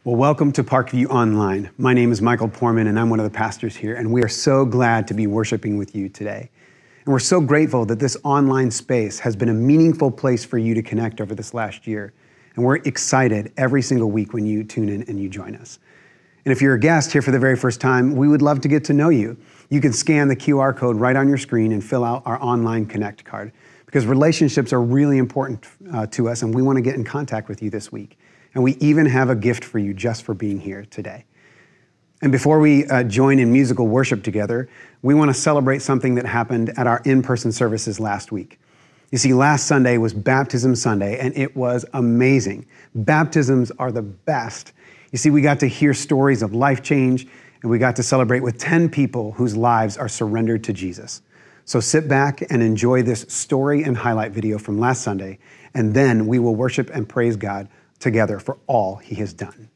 Well, welcome to Parkview Online. My name is Michael Poorman, and I'm one of the pastors here, and we are so glad to be worshiping with you today. And we're so grateful that this online space has been a meaningful place for you to connect over this last year. And we're excited every single week when you tune in and you join us. And if you're a guest here for the very first time, we would love to get to know you. You can scan the QR code right on your screen and fill out our online Connect card, because relationships are really important to us, and we want to get in contact with you this week. And we even have a gift for you just for being here today. And before we join in musical worship together, we want to celebrate something that happened at our in-person services last week. You see, last Sunday was Baptism Sunday, and it was amazing. Baptisms are the best. You see, we got to hear stories of life change, and we got to celebrate with 10 people whose lives are surrendered to Jesus. So sit back and enjoy this story and highlight video from last Sunday, and then we will worship and praise God together for all He has done.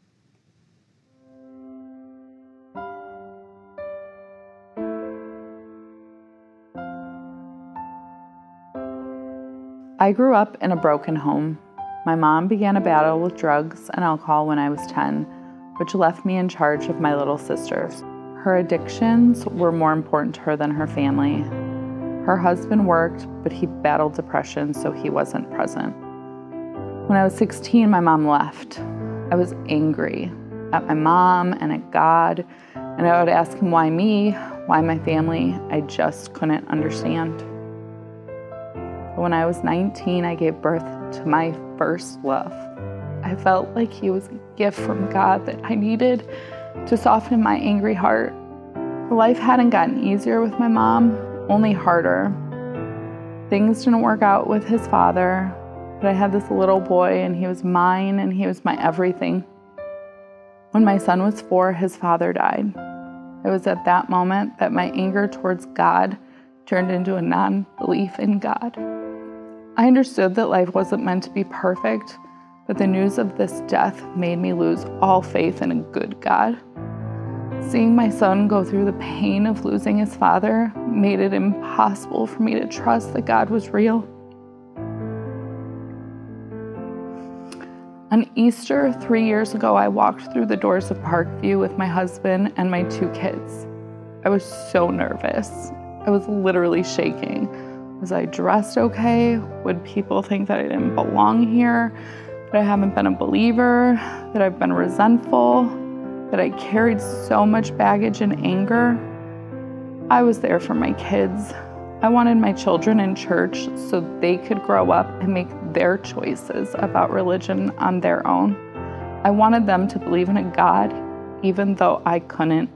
I grew up in a broken home. My mom began a battle with drugs and alcohol when I was 10, which left me in charge of my little sister. Her addictions were more important to her than her family. Her husband worked, but he battled depression, so he wasn't present. When I was 16, my mom left. I was angry at my mom and at God, and I would ask him, why me? Why my family? I just couldn't understand. But when I was 19, I gave birth to my first love. I felt like he was a gift from God that I needed to soften my angry heart. Life hadn't gotten easier with my mom, only harder. Things didn't work out with his father, but I had this little boy, and he was mine, and he was my everything. When my son was 4, his father died. It was at that moment that my anger towards God turned into a non-belief in God. I understood that life wasn't meant to be perfect, but the news of this death made me lose all faith in a good God. Seeing my son go through the pain of losing his father made it impossible for me to trust that God was real. On Easter 3 years ago, I walked through the doors of Parkview with my husband and my 2 kids. I was so nervous. I was literally shaking. Was I dressed okay? Would people think that I didn't belong here? That I haven't been a believer? That I've been resentful? That I carried so much baggage and anger? I was there for my kids. I wanted my children in church so they could grow up and make their choices about religion on their own. I wanted them to believe in a God, even though I couldn't.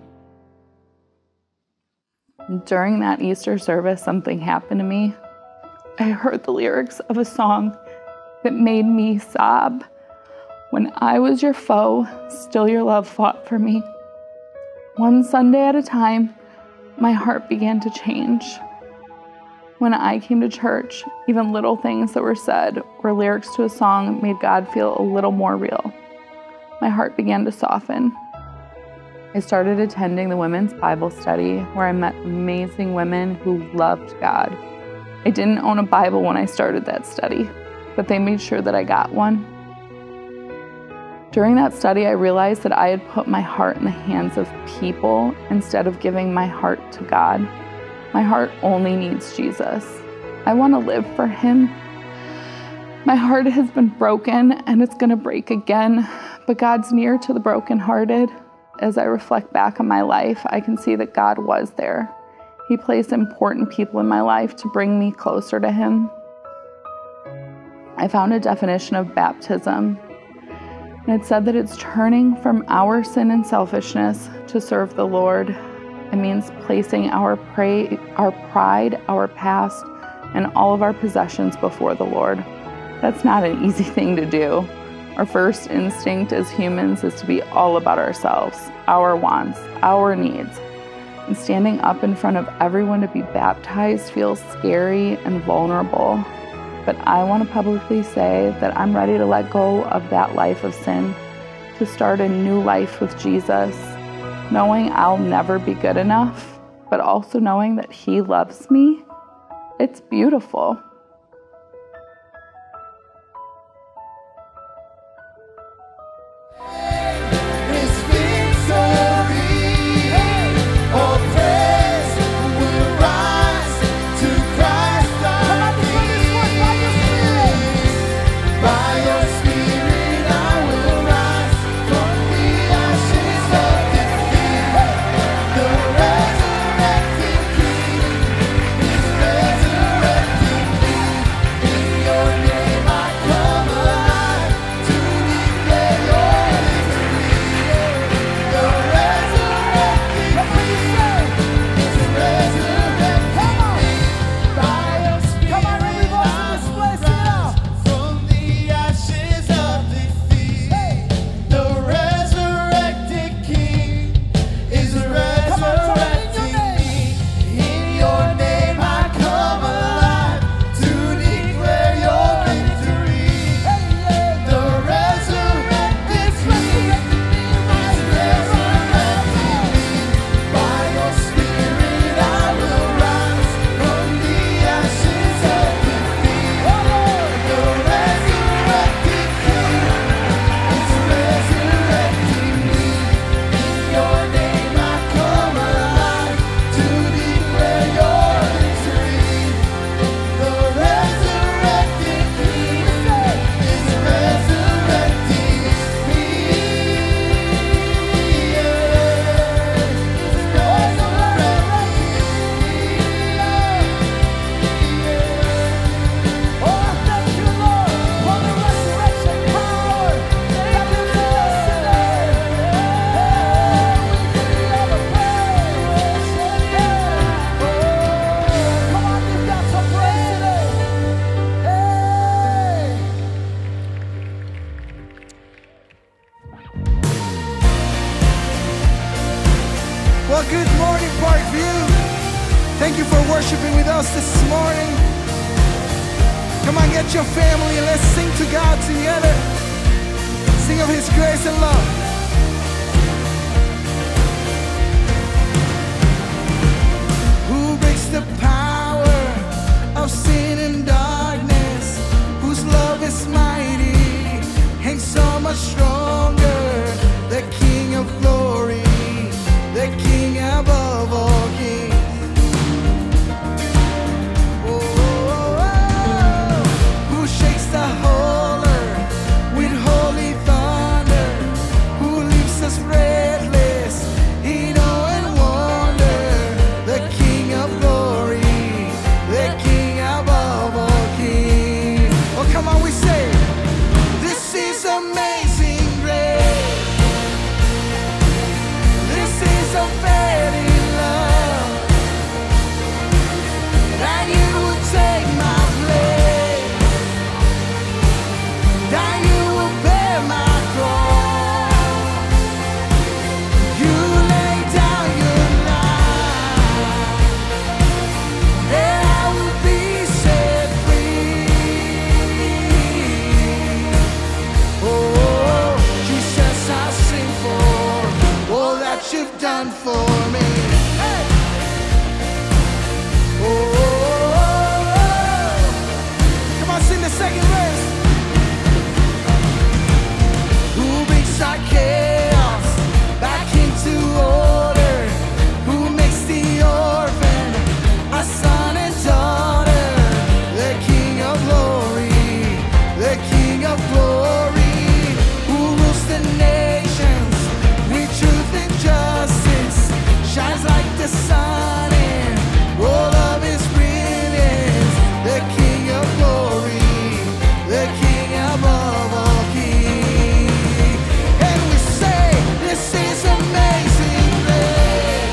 During that Easter service, something happened to me. I heard the lyrics of a song that made me sob. When I was your foe, still your love fought for me. One Sunday at a time, my heart began to change. When I came to church, even little things that were said or lyrics to a song made God feel a little more real. My heart began to soften. I started attending the women's Bible study, where I met amazing women who loved God. I didn't own a Bible when I started that study, but they made sure that I got one. During that study, I realized that I had put my heart in the hands of people instead of giving my heart to God. My heart only needs Jesus. I want to live for Him. My heart has been broken, and it's going to break again, but God's near to the brokenhearted. As I reflect back on my life, I can see that God was there. He placed important people in my life to bring me closer to Him. I found a definition of baptism, and it said that it's turning from our sin and selfishness to serve the Lord. It means placing our pride, our past, and all of our possessions before the Lord. That's not an easy thing to do. Our first instinct as humans is to be all about ourselves, our wants, our needs. And standing up in front of everyone to be baptized feels scary and vulnerable. But I want to publicly say that I'm ready to let go of that life of sin, to start a new life with Jesus, knowing I'll never be good enough, but also knowing that He loves me. It's beautiful. Well, good morning, Parkview. Thank you for worshiping with us this morning. Come on, get your family and let's sing to God together. Sing of His grace and love. Who breaks the power of sin and darkness? Whose love is mighty and so much stronger? The King of glory, the King above all kings. Who shakes the whole earth with holy thunder? Who leaves us breathless in awe and wonder? The King of glory, the King above all kings. Oh, come on, we say, this is amazing grace. This is unfailing love, that you would take my place, that you will bear my cross. You lay down your life, and I will be set free. Oh, Jesus, I sing for all that you've done for me. Hey! Come on, sing the second verse. Who brings our chaos back into order? Who makes the orphan a son and daughter? The King of glory, the King of glory, who rules the nations with truth and justice, shines like the sun in all of His brilliance. The King of glory, the King above all kings. And we say, this is amazing grace.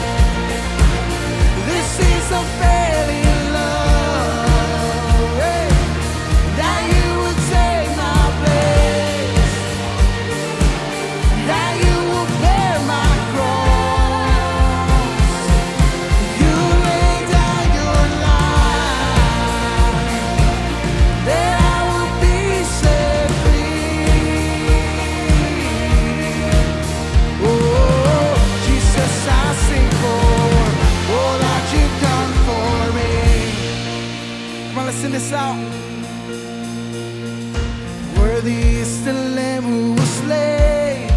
This is unfailing love, hey, that you would take my place, that you will bear my cross. You lay down your life, that I will be set free. Oh, Jesus, I sing for all that you've done for me. Come on, let's sing this out. Worthy is the Lamb who was slain.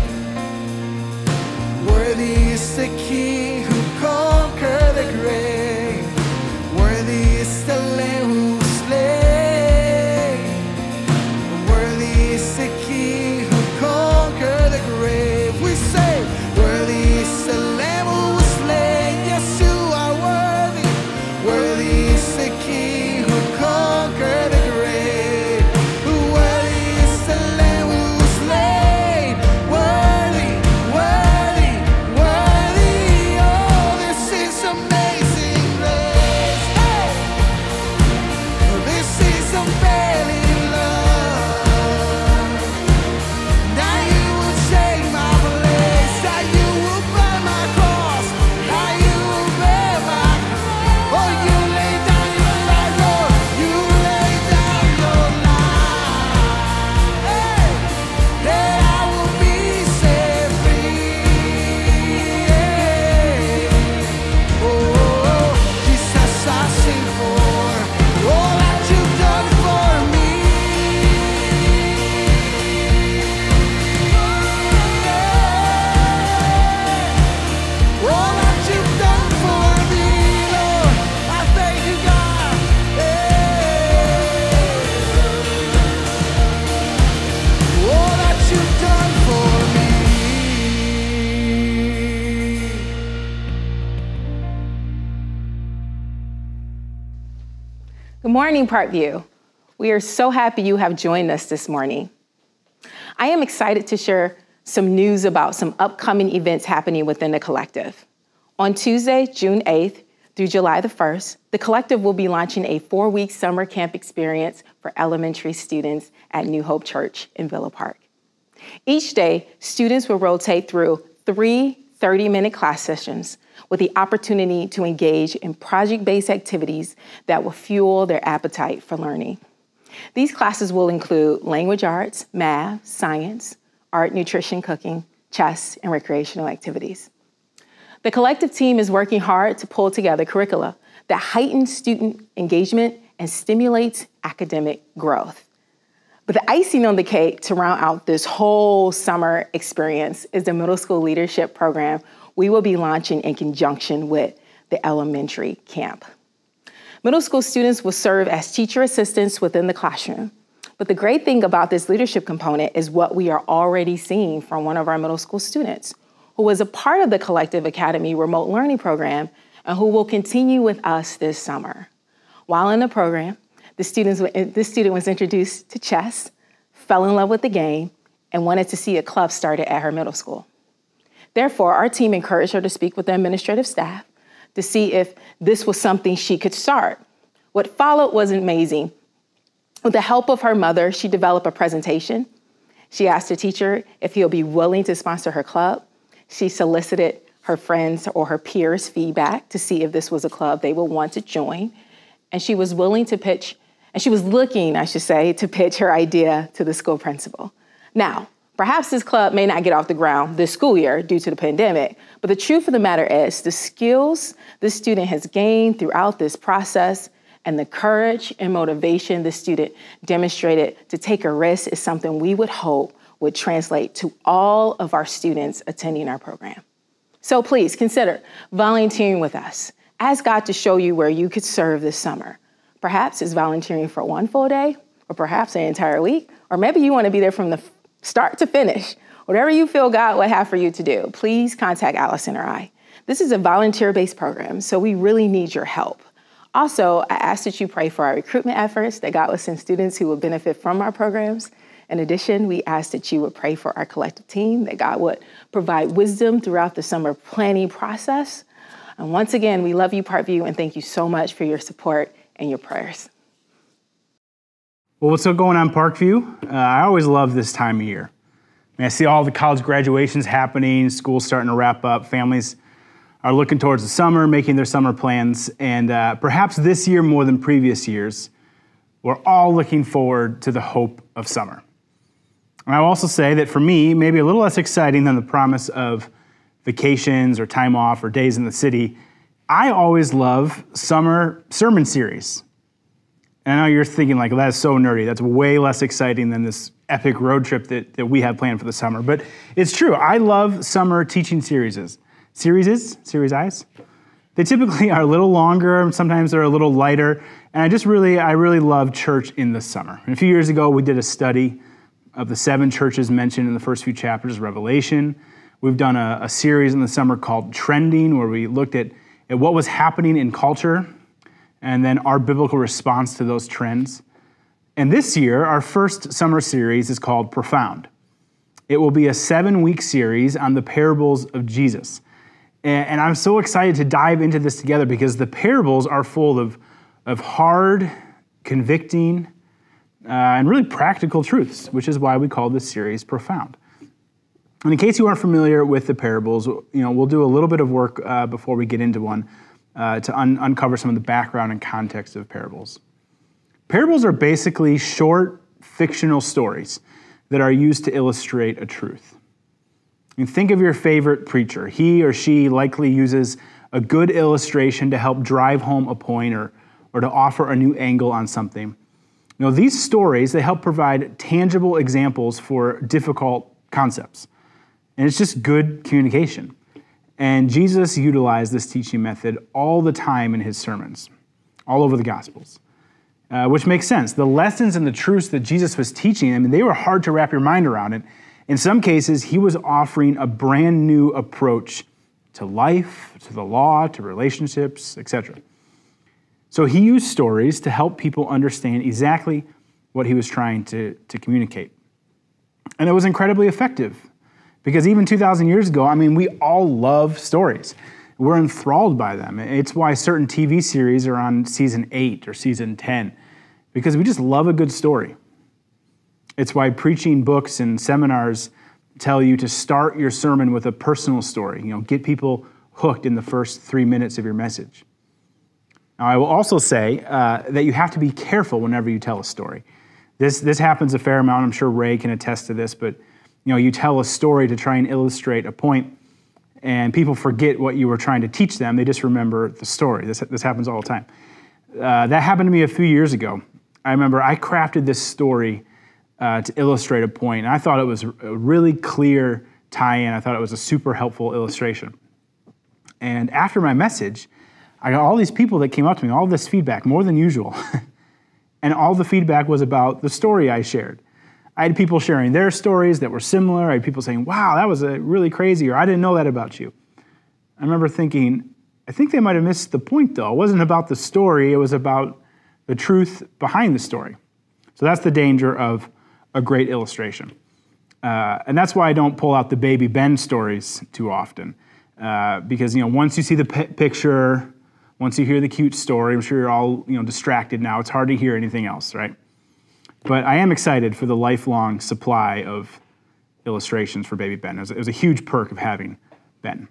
Worthy is the King who conquered the grave. Worthy is the Lamb who was slain. Worthy is the King who conquered the grave. We say, worthy is the Lamb who was slain. Yes, you are worthy. Worthy is the King who conquered the grave. Worthy is the Lamb who was slain. Worthy, worthy, worthy. Oh, this is amazing grace. Hey! This is unfailing love, that you will take my place, that you will bear my cross, that you will bear my cross. Oh, you lay down your life, Lord. You lay down your life, hey, that I will be set free. Oh, Jesus, I sing for all that you've done for me. All that you've done for me, Lord, I thank you, God. All that you've done for me. Good morning, Parkview. We are so happy you have joined us this morning. I am excited to share some news about some upcoming events happening within the collective. On Tuesday, June 8th through July the 1st, the collective will be launching a 4-week summer camp experience for elementary students at New Hope Church in Villa Park. Each day, students will rotate through 3 30-minute class sessions with the opportunity to engage in project-based activities that will fuel their appetite for learning. These classes will include language arts, math, science, art, nutrition, cooking, chess, and recreational activities. The collective team is working hard to pull together curricula that heightens student engagement and stimulates academic growth. But the icing on the cake to round out this whole summer experience is the middle school leadership program we will be launching in conjunction with the elementary camp. Middle school students will serve as teacher assistants within the classroom. But the great thing about this leadership component is what we are already seeing from one of our middle school students, who was a part of the Collective Academy remote learning program and who will continue with us this summer. While in the program, this student was introduced to chess, fell in love with the game, and wanted to see a club started at her middle school. Therefore, our team encouraged her to speak with the administrative staff to see if this was something she could start. What followed was amazing. With the help of her mother, she developed a presentation. She asked the teacher if he'll be willing to sponsor her club. She solicited her friends or her peers' feedback to see if this was a club they would want to join. And she was willing to pitch, and she was looking, I should say, to pitch her idea to the school principal. Now, perhaps this club may not get off the ground this school year due to the pandemic, but the truth of the matter is the skills this student has gained throughout this process and the courage and motivation the student demonstrated to take a risk is something we would hope would translate to all of our students attending our program. So please consider volunteering with us. Ask God to show you where you could serve this summer. Perhaps it's volunteering for one full day, or perhaps an entire week, or maybe you want to be there from the start to finish. Whatever you feel God would have for you to do, please contact Allison or I. This is a volunteer-based program, so we really need your help. Also, I ask that you pray for our recruitment efforts, that God would send students who will benefit from our programs. In addition, we ask that you would pray for our collective team, that God would provide wisdom throughout the summer planning process. And once again, we love you, Parkview, and thank you so much for your support and your prayers. Well, what's still going on Parkview? I always love this time of year. I see all the college graduations happening, school's starting to wrap up, families are looking towards the summer, making their summer plans, and perhaps this year more than previous years, we're all looking forward to the hope of summer. And I'll also say that for me, maybe a little less exciting than the promise of vacations or time off or days in the city, I always love summer sermon series. And I know you're thinking like, well, that's so nerdy. That's way less exciting than this epic road trip that we have planned for the summer. But it's true. I love summer teaching series. Series. They typically are a little longer. Sometimes they're a little lighter. And I really love church in the summer. And a few years ago, we did a study of the 7 churches mentioned in the first few chapters of Revelation. We've done a series in the summer called Trending, where we looked at what was happening in culture and then our biblical response to those trends. And this year, our first summer series is called Profound. It will be a 7-week series on the parables of Jesus. And I'm so excited to dive into this together because the parables are full of hard, convicting, and really practical truths, which is why we call this series Profound. And in case you aren't familiar with the parables, we'll do a little bit of work before we get into one to uncover some of the background and context of parables. Parables are basically short, fictional stories that are used to illustrate a truth. And think of your favorite preacher. He or she likely uses a good illustration to help drive home a point or to offer a new angle on something. These stories, they help provide tangible examples for difficult concepts. And it's just good communication. And Jesus utilized this teaching method all the time in his sermons, all over the Gospels, which makes sense. The lessons and the truths that Jesus was teaching, they were hard to wrap your mind around. And in some cases, he was offering a brand new approach to life, to the law, to relationships, etc. So he used stories to help people understand exactly what he was trying to communicate. And it was incredibly effective because even 2,000 years ago, we all love stories. We're enthralled by them. It's why certain TV series are on season 8 or season 10, because we just love a good story. It's why preaching books and seminars tell you to start your sermon with a personal story. Get people hooked in the first 3 minutes of your message. Now, I will also say that you have to be careful whenever you tell a story. This happens a fair amount. I'm sure Ray can attest to this, but you tell a story to try and illustrate a point, and people forget what you were trying to teach them. They just remember the story. This happens all the time. That happened to me a few years ago. I remember I crafted this story to illustrate a point, and I thought it was a really clear tie-in. I thought it was a super helpful illustration. And after my message, I got all these people that came up to me, all this feedback, more than usual. And all the feedback was about the story I shared. I had people sharing their stories that were similar. I had people saying, wow, that was really crazy, or I didn't know that about you. I remember thinking, I think they might have missed the point, though. It wasn't about the story. It was about the truth behind the story. So that's the danger of a great illustration. And that's why I don't pull out the baby Ben stories too often. Because once you see the picture, once you hear the cute story, I'm sure you're all distracted now. It's hard to hear anything else, right? But I am excited for the lifelong supply of illustrations for baby Ben. It was a huge perk of having Ben.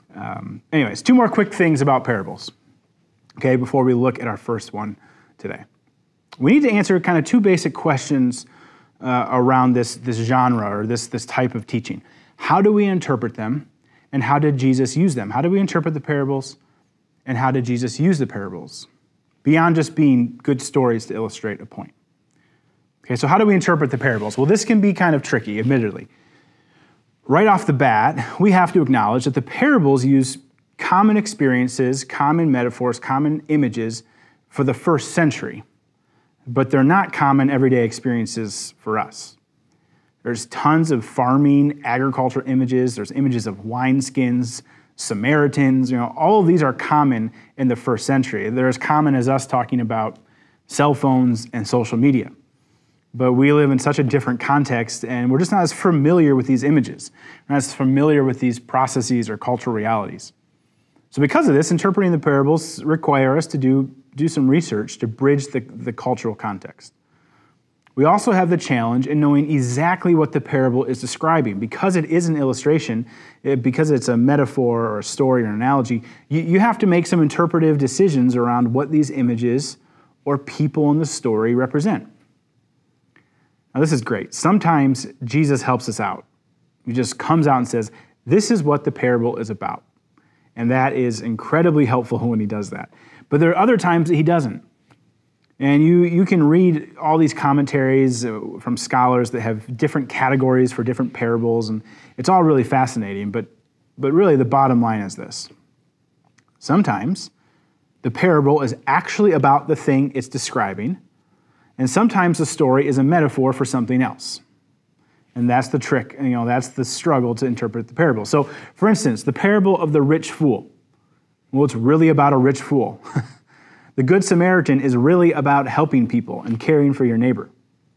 Anyways, 2 more quick things about parables, okay, before we look at our first one today. We need to answer kind of 2 basic questions around this genre or this type of teaching. How do we interpret them, and how did Jesus use them? How do we interpret the parables, and how did Jesus use the parables? Beyond just being good stories to illustrate a point. Okay, so how do we interpret the parables? Well, this can be kind of tricky, admittedly. Right off the bat, we have to acknowledge that the parables use common experiences, common metaphors, common images for the first century, but they're not common everyday experiences for us. There's tons of farming, agriculture images. There's images of wineskins, Samaritans. All of these are common in the first century. They're as common as us talking about cell phones and social media. But we live in such a different context, and we're just not as familiar with these images. We're not as familiar with these processes or cultural realities. So because of this, interpreting the parables require us to do some research to bridge the cultural context. We also have the challenge in knowing exactly what the parable is describing. Because it is an illustration, because it's a metaphor or a story or an analogy, you have to make some interpretive decisions around what these images or people in the story represent. Now, this is great. Sometimes Jesus helps us out. He just comes out and says, this is what the parable is about. And that is incredibly helpful when he does that. But there are other times that he doesn't. And you can read all these commentaries from scholars that have different categories for different parables, and it's all really fascinating, but really the bottom line is this. Sometimes the parable is actually about the thing it's describing, and sometimes the story is a metaphor for something else. And that's the trick, that's the struggle to interpret the parable. So, for instance, the parable of the rich fool. Well, it's really about a rich fool. The Good Samaritan is really about helping people and caring for your neighbor.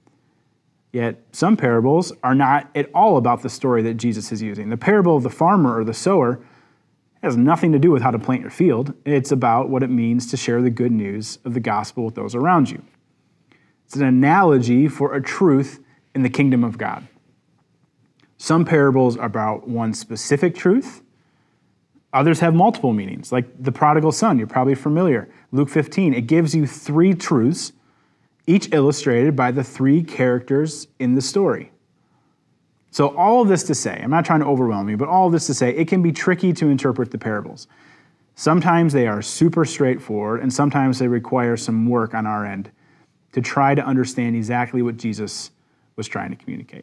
Yet some parables are not at all about the story that Jesus is using. The parable of the farmer or the sower has nothing to do with how to plant your field. It's about what it means to share the good news of the gospel with those around you. It's an analogy for a truth in the kingdom of God. Some parables are about one specific truth. Others have multiple meanings, like the prodigal son. You're probably familiar. Luke 15, it gives you 3 truths, each illustrated by the 3 characters in the story. So all of this to say, I'm not trying to overwhelm you, but all of this to say, it can be tricky to interpret the parables. Sometimes they are super straightforward, and sometimes they require some work on our end to try to understand exactly what Jesus was trying to communicate.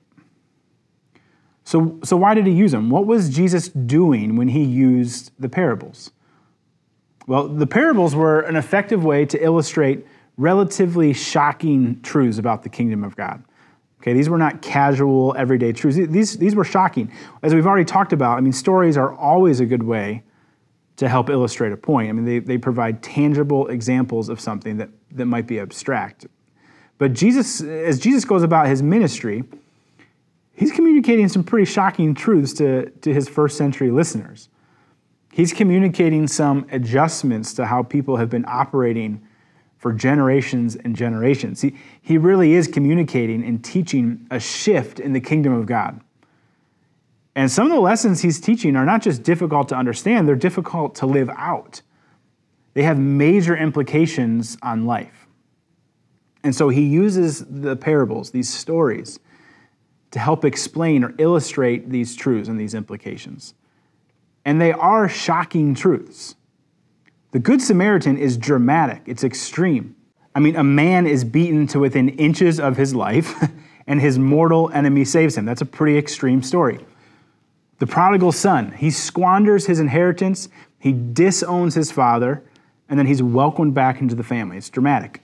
So why did he use them? What was Jesus doing when he used the parables? Well, the parables were an effective way to illustrate relatively shocking truths about the kingdom of God. Okay, these were not casual, everyday truths. These were shocking. As we've already talked about, stories are always a good way to help illustrate a point. They provide tangible examples of something that might be abstract. But as Jesus goes about his ministry, he's communicating some pretty shocking truths to his first century listeners. He's communicating some adjustments to how people have been operating for generations and generations. He really is communicating and teaching a shift in the kingdom of God. And some of the lessons he's teaching are not just difficult to understand, they're difficult to live out. They have major implications on life. And so he uses the parables, these stories, to help explain or illustrate these truths and these implications. And they are shocking truths. The Good Samaritan is dramatic, it's extreme. I mean, a man is beaten to within inches of his life, and his mortal enemy saves him. That's a pretty extreme story. The prodigal son, he squanders his inheritance, he disowns his father, and then he's welcomed back into the family. It's dramatic.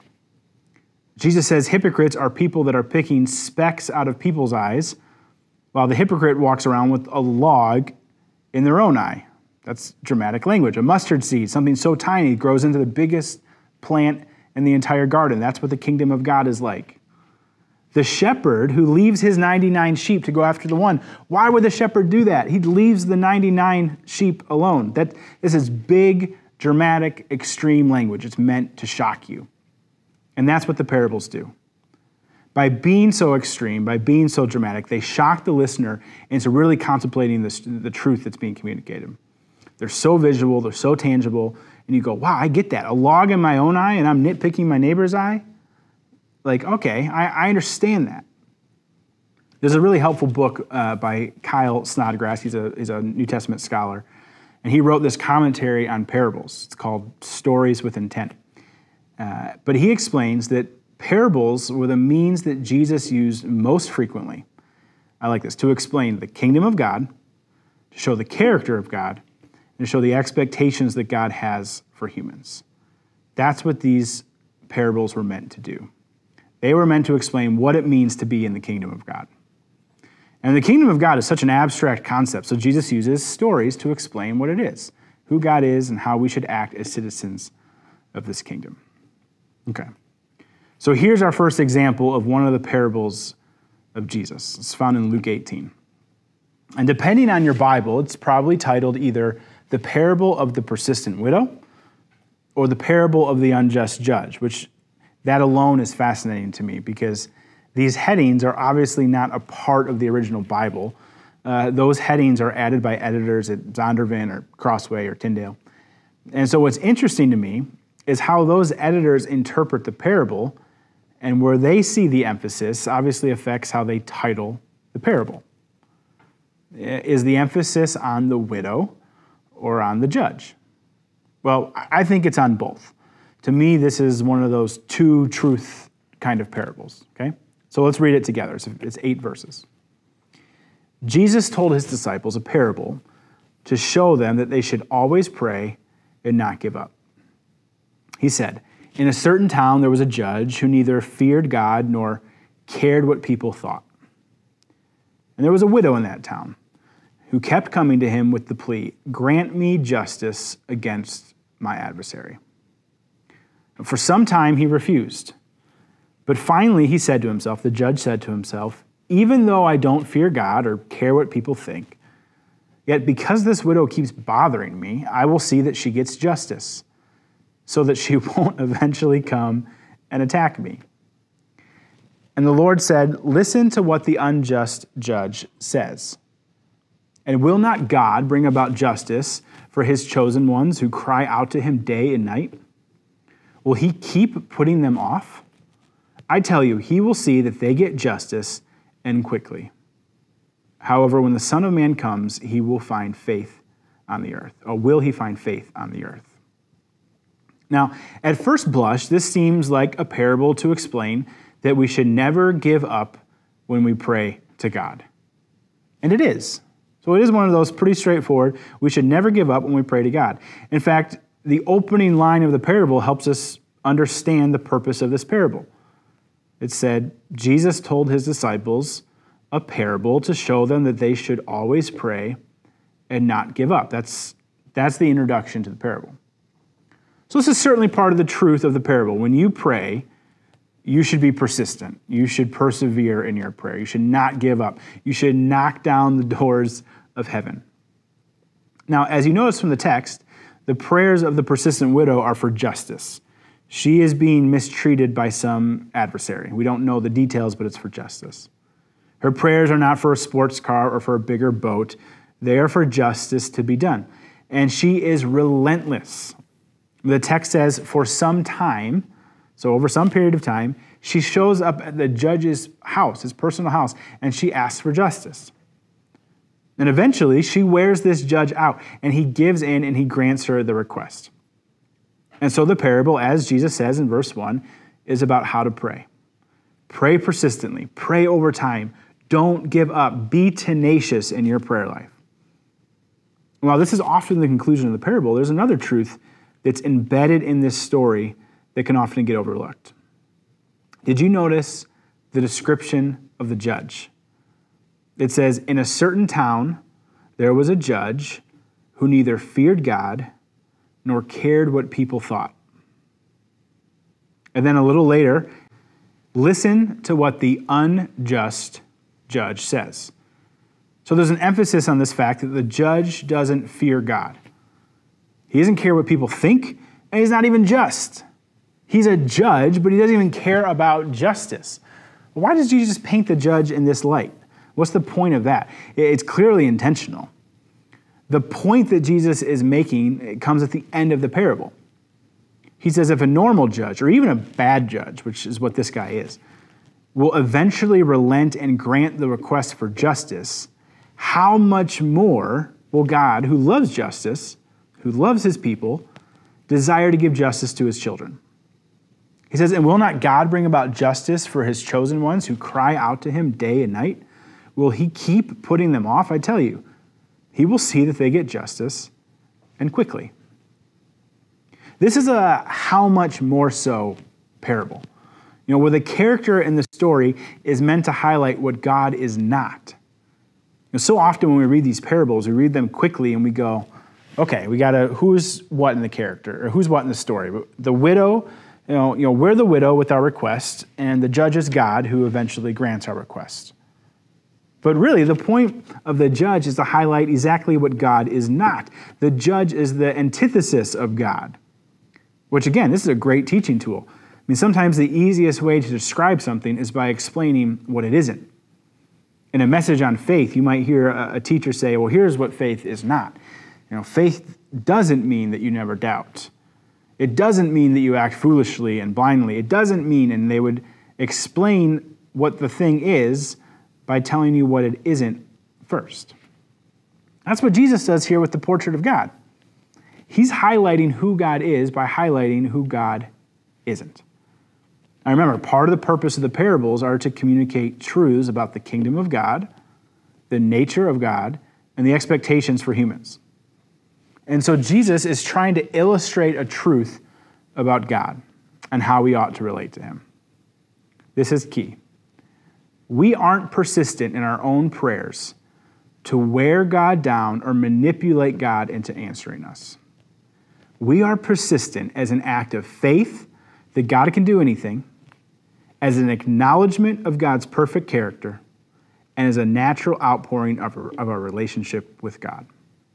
Jesus says hypocrites are people that are picking specks out of people's eyes, while the hypocrite walks around with a log in their own eye. That's dramatic language. A mustard seed, something so tiny, grows into the biggest plant in the entire garden. That's what the kingdom of God is like. The shepherd who leaves his 99 sheep to go after the one. Why would the shepherd do that? He leaves the 99 sheep alone. This is big, dramatic, extreme language. It's meant to shock you. And that's what the parables do. By being so extreme, by being so dramatic, they shock the listener into really contemplating the truth that's being communicated. They're so visual, they're so tangible, and you go, wow, I get that. A log in my own eye and I'm nitpicking my neighbor's eye? Like, okay, I understand that. There's a really helpful book by Kyle Snodgrass. He's a New Testament scholar. And he wrote this commentary on parables. It's called Stories with Intent. But he explains that parables were the means that Jesus used most frequently. I like this, to explain the kingdom of God, to show the character of God, and to show the expectations that God has for humans. That's what these parables were meant to do. They were meant to explain what it means to be in the kingdom of God. And the kingdom of God is such an abstract concept, so Jesus uses stories to explain what it is, who God is, and how we should act as citizens of this kingdom. Okay. So here's our first example of one of the parables of Jesus. It's found in Luke 18. And depending on your Bible, it's probably titled either the parable of the persistent widow or the parable of the unjust judge, which that alone is fascinating to me because these headings are obviously not a part of the original Bible. Those headings are added by editors at Zondervan or Crossway or Tyndale. And so what's interesting to me is how those editors interpret the parable, and where they see the emphasis obviously affects how they title the parable. Is the emphasis on the widow or on the judge? Well, I think it's on both. To me, this is one of those two truth kind of parables, okay? So let's read it together. It's 8 verses. Jesus told his disciples a parable to show them that they should always pray and not give up. He said, in a certain town there was a judge who neither feared God nor cared what people thought. And there was a widow in that town who kept coming to him with the plea, grant me justice against my adversary. For some time he refused. But finally he said to himself, the judge said to himself, even though I don't fear God or care what people think, yet because this widow keeps bothering me, I will see that she gets justice, so that she won't eventually come and attack me. And the Lord said, listen to what the unjust judge says. And will not God bring about justice for his chosen ones who cry out to him day and night? Will he keep putting them off? I tell you, he will see that they get justice and quickly. However, when the Son of Man comes, he will find faith on the earth. Or will he find faith on the earth? Now, at first blush, this seems like a parable to explain that we should never give up when we pray to God. And it is. So it is one of those pretty straightforward. We should never give up when we pray to God. In fact, the opening line of the parable helps us understand the purpose of this parable. It said, Jesus told his disciples a parable to show them that they should always pray and not give up. That's the introduction to the parable. So this is certainly part of the truth of the parable. When you pray, you should be persistent. You should persevere in your prayer. You should not give up. You should knock down the doors of heaven. Now, as you notice from the text, the prayers of the persistent widow are for justice. She is being mistreated by some adversary. We don't know the details, but it's for justice. Her prayers are not for a sports car or for a bigger boat. They are for justice to be done. And she is relentless. The text says, for some time, so over some period of time, she shows up at the judge's house, his personal house, and she asks for justice. And eventually, she wears this judge out, and he gives in and he grants her the request. And so the parable, as Jesus says in verse 1, is about how to pray. Pray persistently. Pray over time. Don't give up. Be tenacious in your prayer life. While this is often the conclusion of the parable, there's another truth that's embedded in this story that can often get overlooked. Did you notice the description of the judge? It says, in a certain town, there was a judge who neither feared God nor cared what people thought. And then a little later, listen to what the unjust judge says. So there's an emphasis on this fact that the judge doesn't fear God. He doesn't care what people think, and he's not even just. He's a judge, but he doesn't even care about justice. Why does Jesus paint the judge in this light? What's the point of that? It's clearly intentional. The point that Jesus is making comes at the end of the parable. He says if a normal judge, or even a bad judge, which is what this guy is, will eventually relent and grant the request for justice, how much more will God, who loves justice, who loves his people, desire to give justice to his children? He says, and will not God bring about justice for his chosen ones who cry out to him day and night? Will he keep putting them off? I tell you, he will see that they get justice, and quickly. This is a how much more so parable, where the character in the story is meant to highlight what God is not. So often when we read these parables, we read them quickly and we go, okay, we got to, who's what in the character, or who's what in the story? The widow, we're the widow with our request, and the judge is God who eventually grants our request. But really, the point of the judge is to highlight exactly what God is not. The judge is the antithesis of God, which again, this is a great teaching tool. I mean, sometimes the easiest way to describe something is by explaining what it isn't. In a message on faith, you might hear a teacher say, well, here's what faith is not. Faith doesn't mean that you never doubt. It doesn't mean that you act foolishly and blindly. It doesn't mean, and they would explain what the thing is by telling you what it isn't first. That's what Jesus does here with the portrait of God. He's highlighting who God is by highlighting who God isn't. Now remember, part of the purpose of the parables are to communicate truths about the kingdom of God, the nature of God, and the expectations for humans. And so Jesus is trying to illustrate a truth about God and how we ought to relate to him. This is key. We aren't persistent in our own prayers to wear God down or manipulate God into answering us. We are persistent as an act of faith that God can do anything, as an acknowledgement of God's perfect character, and as a natural outpouring of our relationship with God.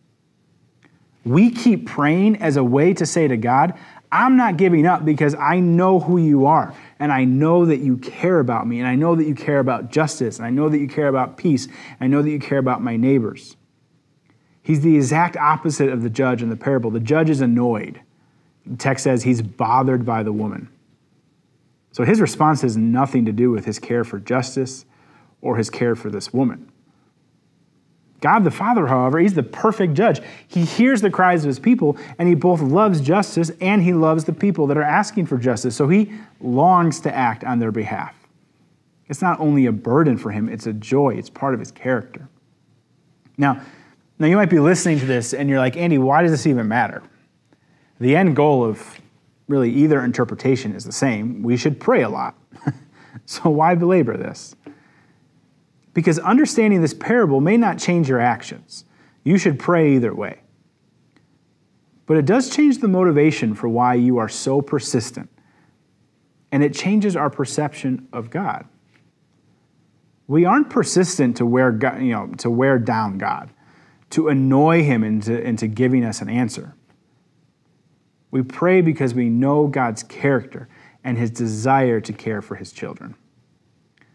We keep praying as a way to say to God, I'm not giving up because I know who you are, and I know that you care about me, and I know that you care about justice, and I know that you care about peace, and I know that you care about my neighbors. He's the exact opposite of the judge in the parable. The judge is annoyed. The text says he's bothered by the woman. So his response has nothing to do with his care for justice or his care for this woman. God the Father, however, he's the perfect judge. He hears the cries of his people, and he both loves justice and he loves the people that are asking for justice. So he longs to act on their behalf. It's not only a burden for him, it's a joy. It's part of his character. Now you might be listening to this and you're like, Andy, why does this even matter? The end goal of really either interpretation is the same. We should pray a lot. So why belabor this? Because understanding this parable may not change your actions. You should pray either way. But it does change the motivation for why you are so persistent. And it changes our perception of God. We aren't persistent to wear down God, to annoy him into giving us an answer. We pray because we know God's character and his desire to care for his children.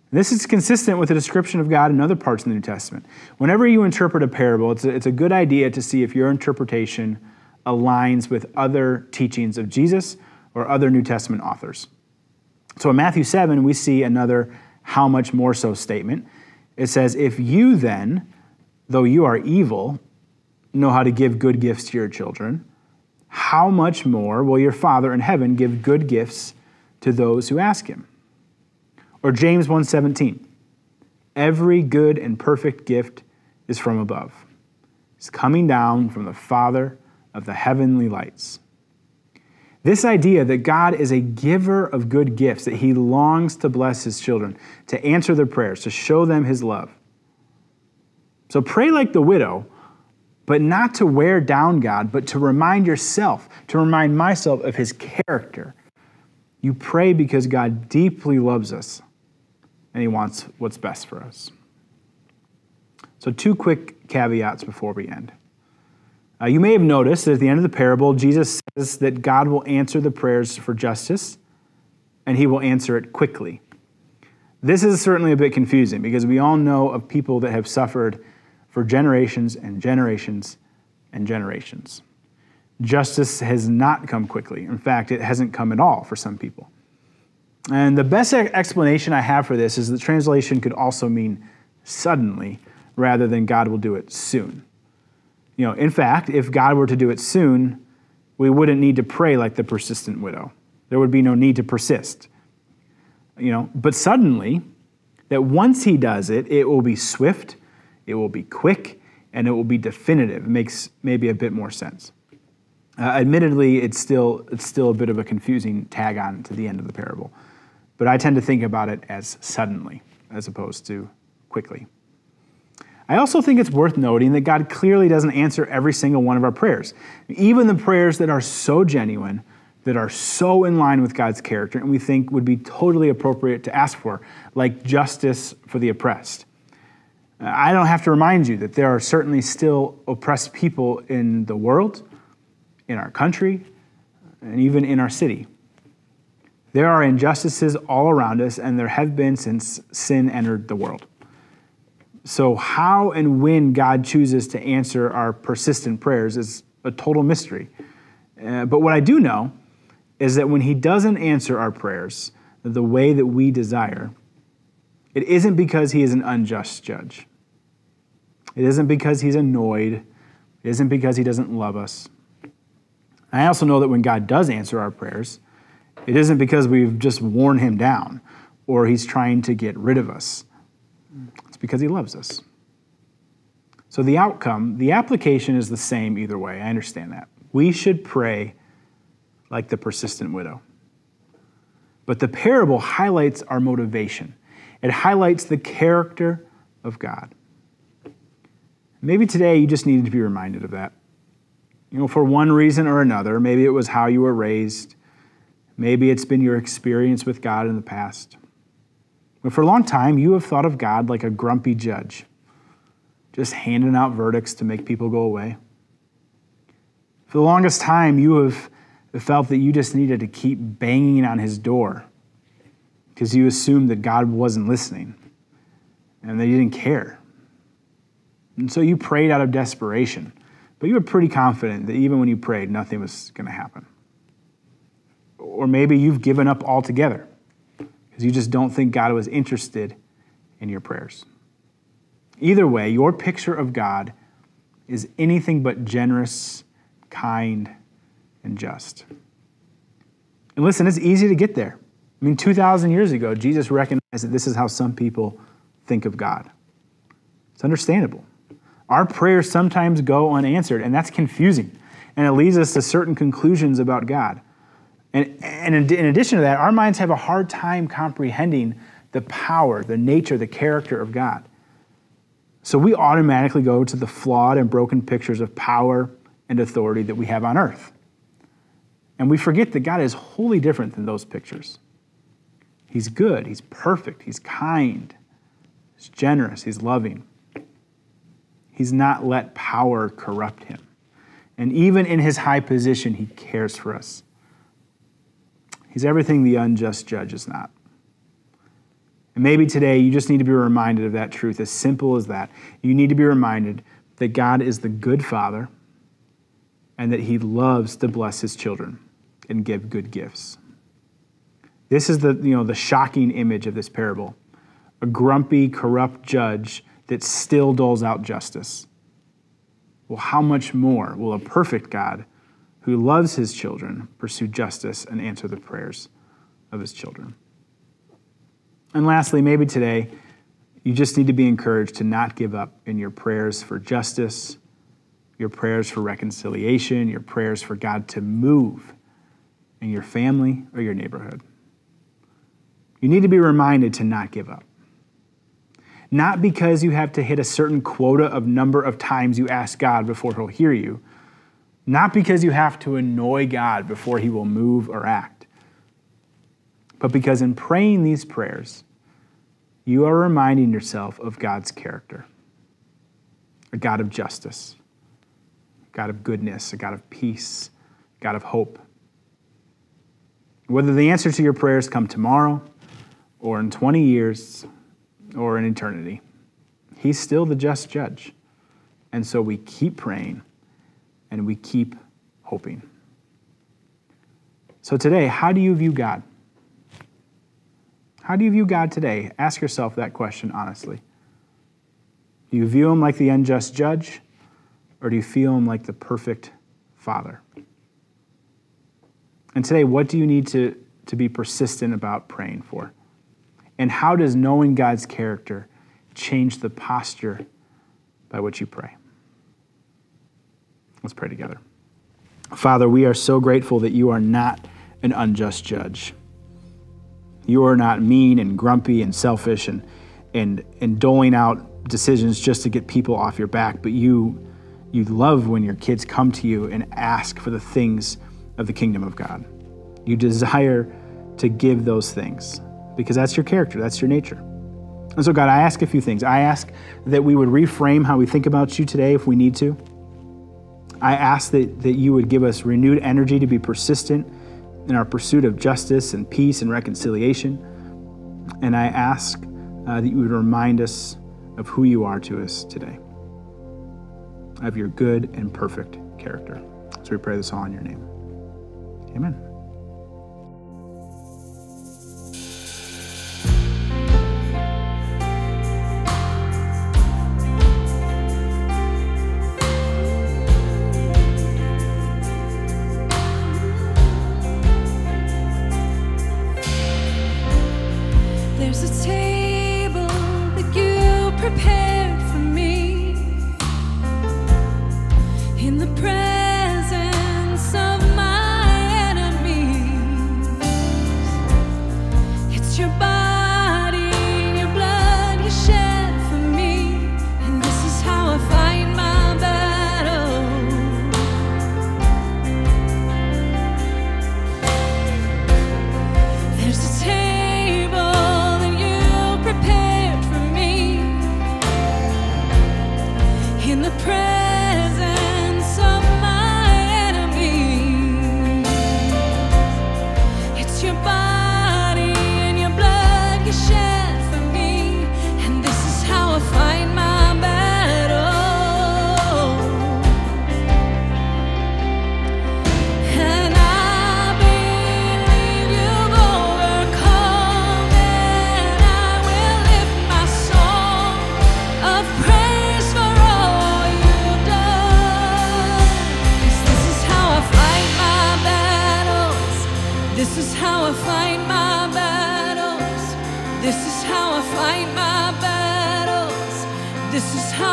This is consistent with the description of God in other parts of the New Testament. Whenever you interpret a parable, it's a good idea to see if your interpretation aligns with other teachings of Jesus or other New Testament authors. So in Matthew 7, we see another how much more so statement. It says, if you then, though you are evil, know how to give good gifts to your children, how much more will your Father in heaven give good gifts to those who ask him? Or James 1:17, every good and perfect gift is from above. It's coming down from the Father of the heavenly lights. This idea that God is a giver of good gifts, that he longs to bless his children, to answer their prayers, to show them his love. So pray like the widow, but not to wear down God, but to remind yourself, to remind myself of his character. You pray because God deeply loves us and he wants what's best for us. So 2 quick caveats before we end. You may have noticed that at the end of the parable, Jesus says that God will answer the prayers for justice, and he will answer it quickly. This is certainly a bit confusing because we all know of people that have suffered for generations and generations and generations. Justice has not come quickly. In fact, it hasn't come at all for some people. And the best explanation I have for this is the translation could also mean suddenly rather than God will do it soon. In fact, if God were to do it soon, we wouldn't need to pray like the persistent widow. There would be no need to persist. But suddenly, that once he does it, it will be swift, it will be quick, and it will be definitive. It makes maybe a bit more sense. Admittedly, it's still a bit of a confusing tag on to the end of the parable. But I tend to think about it as suddenly, as opposed to quickly. I also think it's worth noting that God clearly doesn't answer every single one of our prayers. Even the prayers that are so genuine, that are so in line with God's character, and we think would be totally appropriate to ask for, like justice for the oppressed. I don't have to remind you that there are certainly still oppressed people in the world, in our country, and even in our city. There are injustices all around us, and there have been since sin entered the world. So how and when God chooses to answer our persistent prayers is a total mystery. But what I do know is that when he doesn't answer our prayers the way that we desire, it isn't because he is an unjust judge. It isn't because he's annoyed. It isn't because he doesn't love us. I also know that when God does answer our prayers, it isn't because we've just worn him down or he's trying to get rid of us. It's because he loves us. So the outcome, the application is the same either way. I understand that. We should pray like the persistent widow. But the parable highlights our motivation. It highlights the character of God. Maybe today you just needed to be reminded of that. For one reason or another, maybe it was how you were raised. Maybe it's been your experience with God in the past. But for a long time, you have thought of God like a grumpy judge, just handing out verdicts to make people go away. For the longest time, you have felt that you just needed to keep banging on his door because you assumed that God wasn't listening and that he didn't care. And so you prayed out of desperation, but you were pretty confident that even when you prayed, nothing was going to happen. Or maybe you've given up altogether because you just don't think God was interested in your prayers. Either way, your picture of God is anything but generous, kind, and just. And listen, it's easy to get there. 2,000 years ago, Jesus recognized that this is how some people think of God. It's understandable. Our prayers sometimes go unanswered, and that's confusing. And it leads us to certain conclusions about God. And in addition to that, our minds have a hard time comprehending the power, the nature, the character of God. So we automatically go to the flawed and broken pictures of power and authority that we have on earth. And we forget that God is wholly different than those pictures. He's good, he's perfect, he's kind, he's generous, he's loving. He's not let power corrupt him. And even in his high position, he cares for us. He's everything the unjust judge is not. And maybe today you just need to be reminded of that truth, as simple as that. You need to be reminded that God is the good Father and that he loves to bless his children and give good gifts. This is the shocking image of this parable. A grumpy, corrupt judge that still doles out justice. Well, how much more will a perfect God who loves his children pursue justice and answer the prayers of his children? And lastly, maybe today, you just need to be encouraged to not give up in your prayers for justice, your prayers for reconciliation, your prayers for God to move in your family or your neighborhood. You need to be reminded to not give up. Not because you have to hit a certain quota of number of times you ask God before he'll hear you. Not because you have to annoy God before he will move or act. But because in praying these prayers, you are reminding yourself of God's character. A God of justice, a God of goodness, a God of peace, a God of hope. Whether the answer to your prayers come tomorrow or in 20 years or in eternity, he's still the just judge. And so we keep praying and we keep hoping. So today, how do you view God? How do you view God today? Ask yourself that question honestly. Do you view him like the unjust judge, or do you feel him like the perfect Father? And today, what do you need to be persistent about praying for? And how does knowing God's character change the posture by which you pray? Let's pray together. Father, we are so grateful that you are not an unjust judge. You are not mean and grumpy and selfish and doling out decisions just to get people off your back, but you love when your kids come to you and ask for the things of the kingdom of God. You desire to give those things because that's your character, that's your nature. And so God, I ask a few things. I ask that we would reframe how we think about you today if we need to. I ask that you would give us renewed energy to be persistent in our pursuit of justice and peace and reconciliation. And I ask that you would remind us of who you are to us today, of your good and perfect character. So we pray this all in your name. Amen. There's a table that you prepared for me in the presence of my enemies. It's your body and your blood you shed for me, and this is how I fight my battle. There's a table prepared for me in the presence of my enemies. It's your body and your blood you shed for me, and this is how I fight my battle. And I believe you've overcome it. I will lift my song of praise for all you've done. 'Cause this is how I fight my battles. This is how I fight my battles. This is how I fight my battles. This is how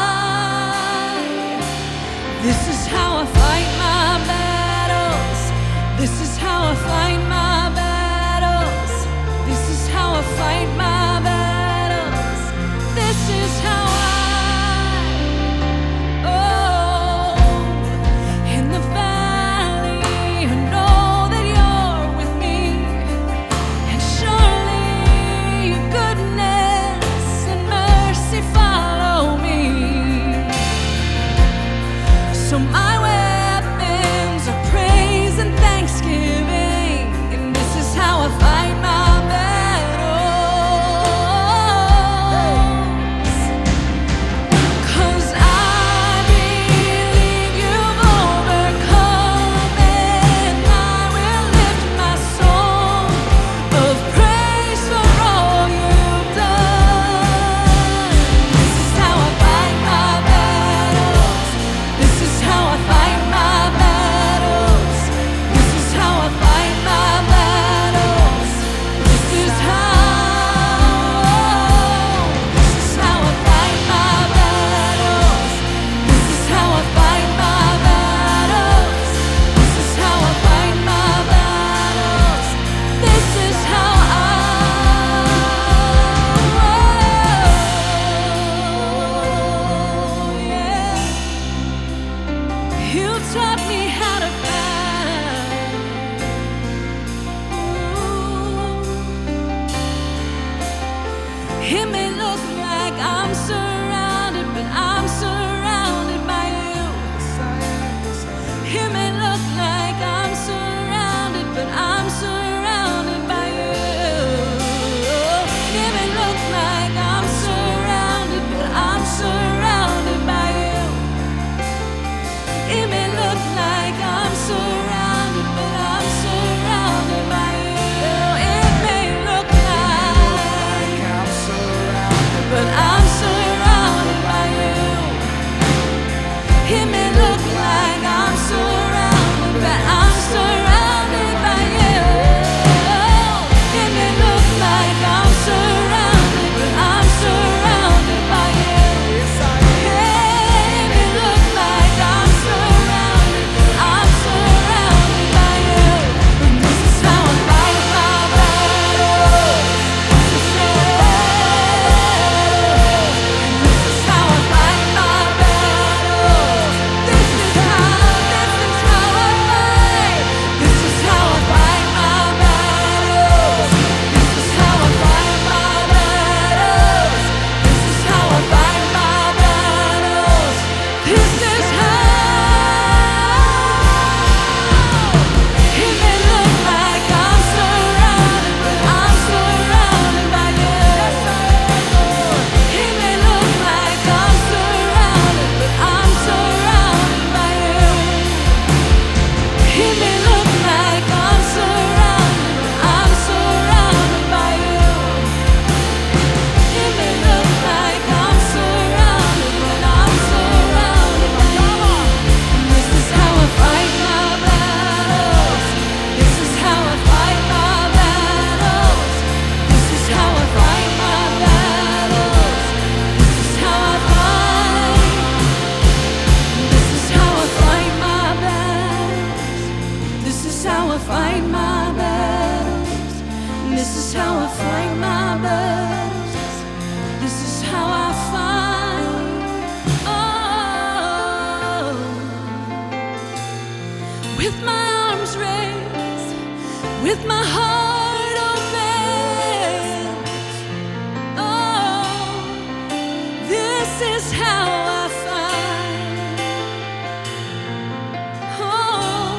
I fight my battles. This is how I fight my battles. This is how I fight my battles. This is how in the valley, I know that you're with me, and surely your goodness and mercy follow me. So taught me how to fight. Ooh. It may look like I'm surrounded, but I'm surrounded by you. It may look like I'm surrounded, but I'm surrounded by you. It may look like I'm surrounded, but I'm surrounded by you. It may look like I'm surrounded, but I'm surrounded by you. It may look like I'm surrounded, but I'm surrounded by you. It may look like I'm surrounded, but I'm surrounded by you. It may look like I'm surrounded, but I'm surrounded by you. It may look like I'm surrounded, but I'm surrounded by you. And this is how I fight my battles. This is how I fight my battles. This is how I fight. This is how I fight my battles. This is how I fight my battles. This is how I fight my battles. This is how. It may look like I'm surrounded, but I'm surrounded by you. It may look like I'm surrounded, but I'm surrounded by you. It may look like I'm surrounded, but I'm surrounded by you. It may look like I'm surrounded, but I'm surrounded by you. This is how I fight my battles. This is how I fight my battles. This is how I fight my battles. This is how I fight. This is how I fight my battles. This is how I fight my battles. This is how I fight my battles. This is how I fight. Oh, with my arms raised, with my heart open. Oh, this is how I fight. Oh.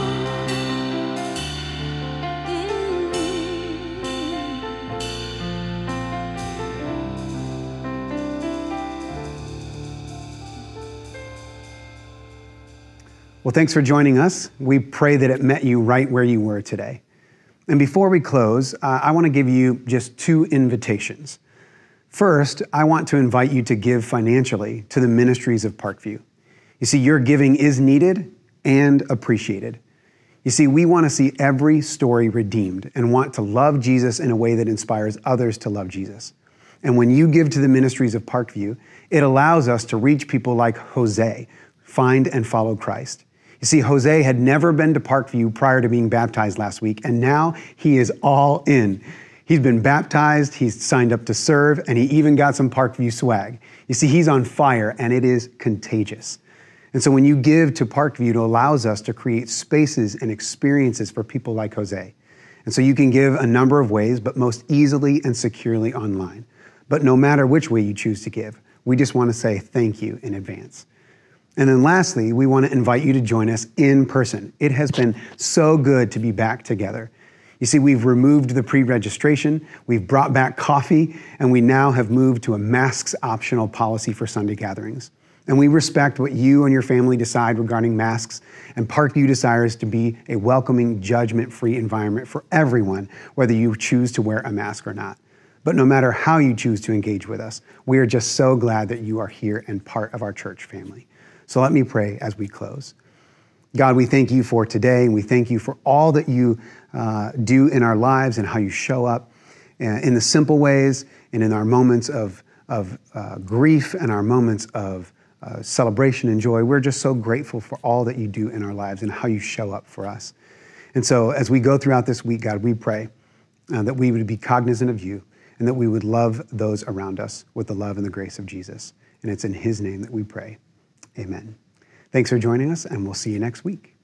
Well, thanks for joining us. We pray that it met you right where you were today. And before we close, I want to give you just 2 invitations. First, I want to invite you to give financially to the ministries of Parkview. You see, your giving is needed and appreciated. You see, we want to see every story redeemed and want to love Jesus in a way that inspires others to love Jesus. And when you give to the ministries of Parkview, it allows us to reach people like Jose, find and follow Christ. You see, Jose had never been to Parkview prior to being baptized last week, and now he is all in. He's been baptized, he's signed up to serve, and he even got some Parkview swag. You see, he's on fire, and it is contagious. And so when you give to Parkview, it allows us to create spaces and experiences for people like Jose. And so you can give a number of ways, but most easily and securely online. But no matter which way you choose to give, we just want to say thank you in advance. And then lastly, we want to invite you to join us in person. It has been so good to be back together. You see, we've removed the pre-registration, we've brought back coffee, and we now have moved to a masks optional policy for Sunday gatherings. And we respect what you and your family decide regarding masks, and Parkview desires to be a welcoming, judgment-free environment for everyone, whether you choose to wear a mask or not. But no matter how you choose to engage with us, we are just so glad that you are here and part of our church family. So let me pray as we close. God, we thank you for today, and we thank you for all that you do in our lives and how you show up in the simple ways and in our moments of grief and our moments of celebration and joy. We're just so grateful for all that you do in our lives and how you show up for us. And so as we go throughout this week, God, we pray that we would be cognizant of you and that we would love those around us with the love and the grace of Jesus. And it's in his name that we pray. Amen. Thanks for joining us, and we'll see you next week.